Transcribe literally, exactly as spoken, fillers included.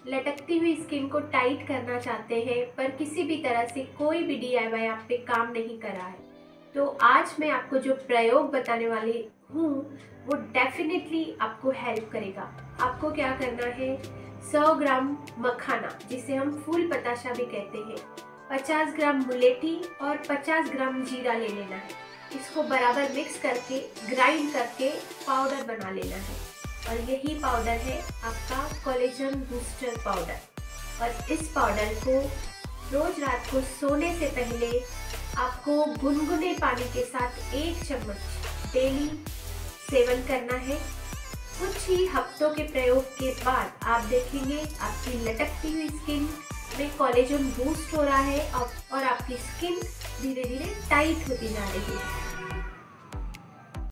लटकती हुई स्किन को टाइट करना चाहते हैं पर किसी भी तरह से कोई भी डी आई वाई आप पे काम नहीं कर रहा है, तो आज मैं आपको जो प्रयोग बताने वाली हूँ वो डेफिनेटली आपको हेल्प करेगा। आपको क्या करना है, सौ ग्राम मखाना जिसे हम फूल बताशा भी कहते हैं, पचास ग्राम मुलेठी और पचास ग्राम जीरा ले लेना है। इसको बराबर मिक्स करके ग्राइंड करके पाउडर बना लेना है और यही पाउडर है आपका कोलेजन बूस्टर पाउडर। और इस पाउडर को रोज रात को सोने से पहले आपको गुनगुने पानी के साथ एक चम्मच डेली सेवन करना है। कुछ ही हफ्तों के प्रयोग के बाद आप देखेंगे आपकी लटकती हुई स्किन में कोलेजन बूस्ट हो रहा है और आपकी स्किन धीरे धीरे टाइट होती जा रही है।